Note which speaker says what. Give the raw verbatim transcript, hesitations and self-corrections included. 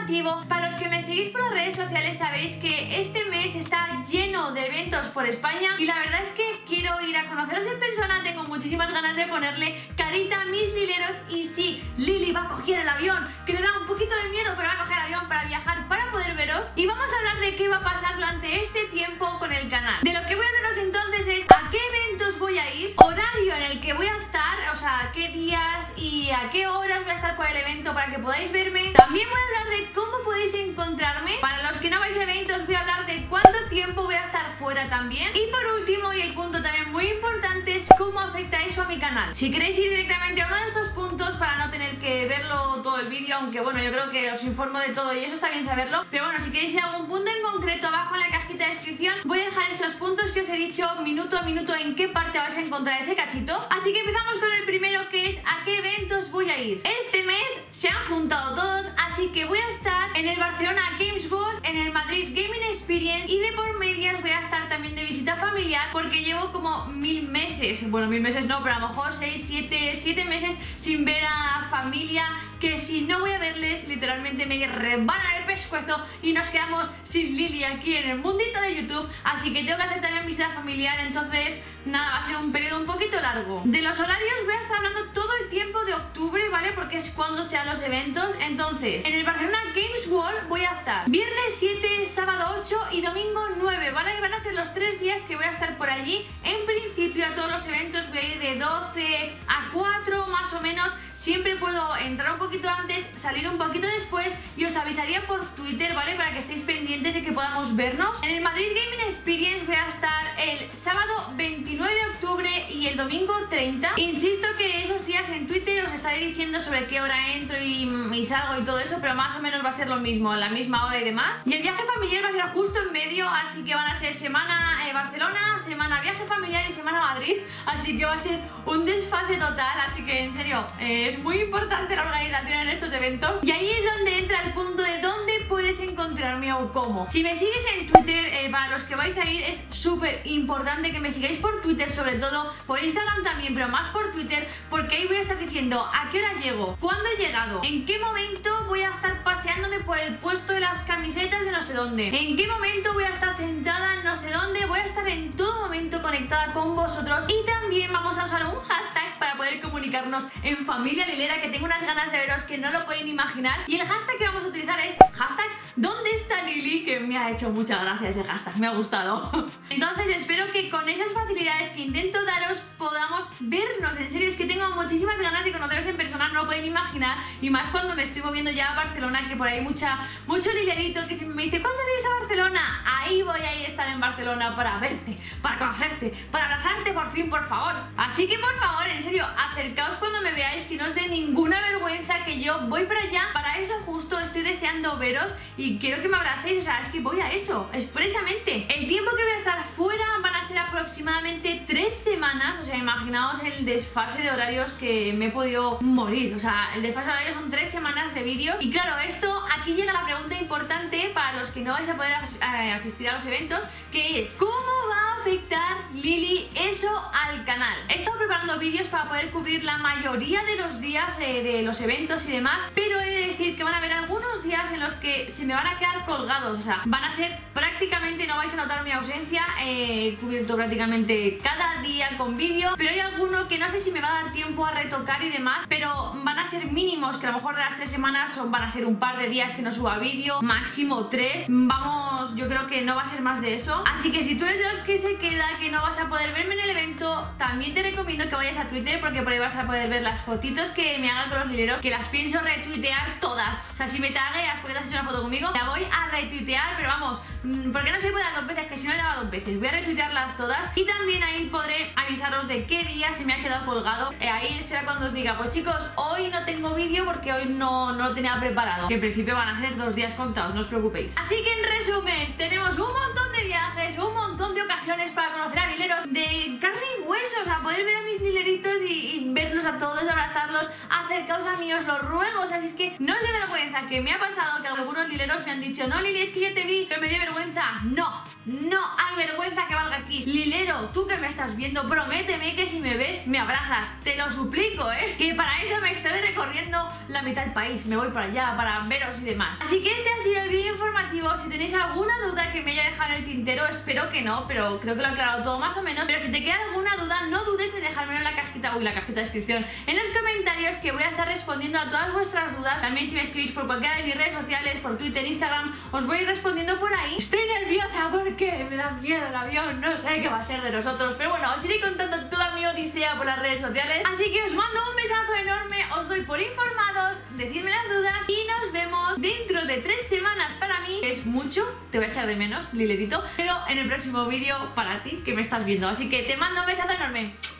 Speaker 1: informativo. Para los que me seguís por las redes sociales sabéis que este mes está lleno de eventos por España y la verdad es que quiero ir a conoceros en persona. Tengo muchísimas ganas de ponerle carita a mis lileros y sí, Lili va a coger el avión, que le da un poquito de miedo, pero va a coger el avión para viajar, para poder veros. Y vamos a hablar de qué va a pasar durante este tiempo con el canal. De lo que voy a hablaros entonces es a qué eventos voy a ir, horario en el que voy a estar, o sea, qué días y a qué horas voy a estar por el evento para que podáis verme. También voy a hablar de cómo podéis encontrarme. Para los que no vais a eventos voy a hablar de cuánto tiempo voy a estar fuera también. Y por último, y el punto también muy importante, es cómo afecta eso a mi canal. Si queréis ir directamente a uno de estos puntos para no tener que verlo todo el vídeo, aunque bueno, yo creo que os informo de todo y eso está bien saberlo, pero bueno, si queréis ir a algún punto en concreto, abajo en la cajita de descripción voy a dejar estos puntos que os he dicho minuto a minuto en qué parte vais a encontrar ese cachito. Así que empezamos con el primero, que es a qué eventos voy a ir. Este mes se han juntado todos, así que voy a estar en el Barcelona Games World, en el Madrid Gaming Experience y de por medias voy a estar también de visita familiar porque llevo como mil meses, bueno mil meses no, pero a lo mejor seis, siete, siete meses sin ver a familia, que si no voy a verles literalmente me rebanan el pescuezo y nos quedamos sin Lili aquí en el mundito de YouTube, así que tengo que hacer también visita familiar, entonces nada, va a ser un periodo un poquito largo. De los horarios voy a estar hablando todo el tiempo de octubre, ¿vale? Porque es cuando sean los eventos. Entonces, en el Barcelona Games World voy a estar viernes siete, sábado ocho y domingo nueve, ¿vale? Y van a ser los tres días que voy a estar por allí. En principio a todos los eventos voy a ir de doce a cuatro más o menos. Siempre puedo entrar un poquito antes, salir un poquito después y os avisaría por Twitter, ¿vale? Para que estéis pendientes de que podamos vernos. En el Madrid Gaming Experience voy a estar el sábado veintinueve de octubre y el domingo treinta. Insisto que esos días en Twitter os estaré diciendo sobre qué hora entro y, y salgo y todo eso, pero más o menos va a ser lo mismo, a la misma hora y demás. Y el viaje familiar va a ser justo en medio, así que van a ser semana eh, Barcelona, semana viaje familiar y semana Madrid, así que va a ser un desfase total, así que en serio, eh, es muy importante la organización en estos eventos. Y ahí es donde entra el punto de dónde puedes encontrarme o cómo. Si me sigues en Twitter, eh, para los que vais a ir es súper importante que me sigáis por Twitter, sobre todo por Instagram también, pero más por Twitter, porque ahí voy a estar diciendo a qué hora llego, cuándo he llegado, en qué momento voy a estar paseándome por el puesto de las camisetas de no sé dónde, en qué momento voy a estar sentada en no sé dónde, voy a estar en todo momento conectada con vosotros. Y también vamos a usar un hashtag para poder comunicarnos en familia lilera, que tengo unas ganas de veros que no lo pueden imaginar. Y el hashtag que vamos a utilizar es hashtag ¿dónde está Lili? Que me ha hecho mucha gracia ese hashtag, me ha gustado. Entonces espero que con esas facilidades que intento daros podamos vernos. En serio, es que tengo muchísimas ganas de conoceros en persona, no lo pueden imaginar. Y más cuando me estoy moviendo ya a Barcelona, que por ahí mucha, mucho lilerito que siempre me dice ¿cuándo vienes a Barcelona? Ahí voy a ir a estar en Barcelona para verte, para conocerte, para abrazarte por fin, por favor. Así que por favor, en serio, acercaos cuando me veáis, que no os dé ninguna vergüenza, que yo voy para allá. Para eso justo estoy deseando veros y quiero que me abracéis, o sea, es que voy a eso, expresamente. El tiempo que voy a estar fuera van a ser aproximadamente tres semanas, o sea, imaginaos el desfase de horarios que me he podido morir, o sea, el desfase de horarios son tres semanas de vídeos. Y claro, esto, aquí llega la pregunta importante para los que no vais a poder as eh, asistir a los eventos, que es ¿cómo va a afectar, Lili, eso al canal? He estado preparando vídeos para poder cubrir la mayoría de los días eh, de los eventos y demás, pero he de decir que van a haber algunos días en los que se me van a quedar colgados, o sea, van a ser prácticamente, no vais a notar mi ausencia, eh, he cubierto prácticamente cada día con vídeo, pero hay alguno que no sé si me va a dar tiempo a retocar y demás, pero van a ser mínimos, que a lo mejor de las tres semanas son, van a ser un par de días que no suba vídeo, máximo tres, vamos, yo creo que no va a ser más de eso. Así que si tú eres de los que se queda, que no vas a poder verme en el evento, también te recomiendo que vayas a Twitter, porque por ahí vas a poder ver las fotitos que me hagan con los lileros, que las pienso retuitear todas. O sea, si me tagueas porque te has hecho una foto conmigo, la voy a retuitear, pero vamos, porque no se puede dar dos veces, que si no le daba dos veces, voy a retuitearlas todas. Y también ahí podré avisaros de qué día se me ha quedado colgado. Eh, ahí será cuando os diga, pues chicos, hoy no tengo vídeo porque hoy no, no lo tenía preparado, que en principio van a ser dos días contados, no os preocupéis. Así que en resumen, tenemos un montón de viajes, un montón de ocasiones para conocer a lileros de carne y huesos, a poder ver a mis lileritos y, y verlos a todos, abrazarlos, acercaos a mí, os lo ruego. O sea, si es que no os dé vergüenza, que me ha pasado que algunos lileros me han dicho, no Lili, es que yo te vi, pero me dio vergüenza. No, no hay vergüenza que valga aquí. Lilero, tú que me estás viendo, prométeme que si me ves me abrazas, te lo suplico, eh, que para eso me estoy recorriendo la mitad del país, me voy para allá para veros y demás. Así que este ha sido el vídeo informativo. Si tenéis alguna duda que me haya dejado en el tintero, espero que no, pero creo que lo he aclarado todo más o menos. Pero si te queda alguna duda, no dudes en dejármelo en la cajita, uy, la cajita de descripción, en los comentarios, que voy a estar respondiendo a todas vuestras dudas. También si me escribís por cualquiera de mis redes sociales, por Twitter, Instagram, os voy a ir respondiendo por ahí. Estoy nerviosa porque me da miedo el avión, no sé qué va a ser de nosotros, pero bueno, os iré contando toda mi odisea por las redes sociales. Así que os mando un besazo enorme, os doy por informados, decidme las dudas y nos vemos dentro de tres semanas. Para mí es mucho, te voy a echar de menos, Liletito, pero en el próximo vídeo para ti que me estás viendo. Así que te mando un besazo enorme.